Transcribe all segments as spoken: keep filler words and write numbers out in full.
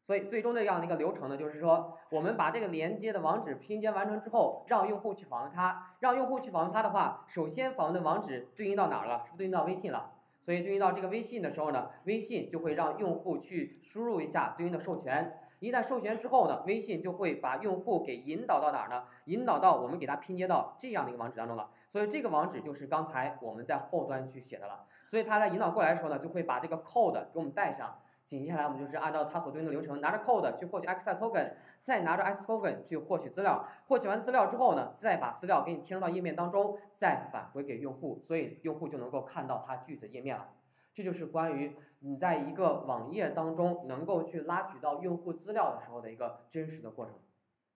所以最终这样的一个流程呢，就是说我们把这个连接的网址拼接完成之后，让用户去访问它，让用户去访问它的话，首先访问的网址对应到哪儿了？是不是对应到微信了？所以对应到这个微信的时候呢，微信就会让用户去输入一下对应的授权。一旦授权之后呢，微信就会把用户给引导到哪儿呢？引导到我们给它拼接到这样的一个网址当中了。所以这个网址就是刚才我们在后端去写的了。所以它在引导过来的时候呢，就会把这个 code 给我们带上。紧接下来我们就是按照它所对应的流程，拿着 code 去获取 access token， 再拿着 access token 去获取资料。获取完资料之后呢，再把资料给你贴入到页面当中，再返回给用户，所以用户就能够看到它具体的页面了。这就是关于你在一个网页当中能够去拉取到用户资料的时候的一个真实的过程。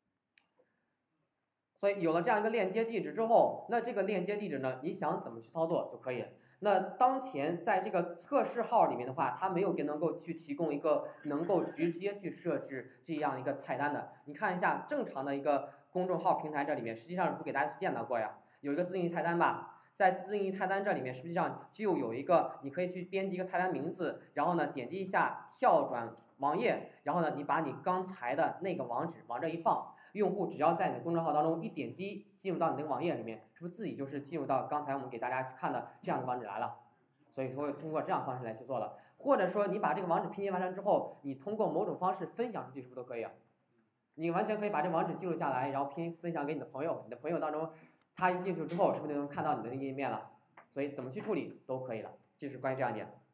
所以有了这样一个链接地址之后，那这个链接地址呢，你想怎么去操作就可以了。那当前在这个测试号里面的话，它没有给能够去提供一个能够直接去设置这样一个菜单的。你看一下正常的一个公众号平台这里面，实际上不给大家去见到过呀，有一个自定义菜单吧。在自定义菜单这里面，实际上就有一个你可以去编辑一个菜单名字，然后呢点击一下跳转网页，然后呢你把你刚才的那个网址往这一放，用户只要在你的公众号当中一点击进入到你那个网页里面，是不是自己就是进入到刚才我们给大家去看的这样的网址来了？所以说通过这样方式来去做了，或者说你把这个网址拼接完成之后，你通过某种方式分享出去，是不是都可以啊？你完全可以把这网址记录下来，然后拼分享给你的朋友，你的朋友当中他一进去之后，是不是就能看到你的那个页面了？所以怎么去处理都可以了，这是关于这样一点。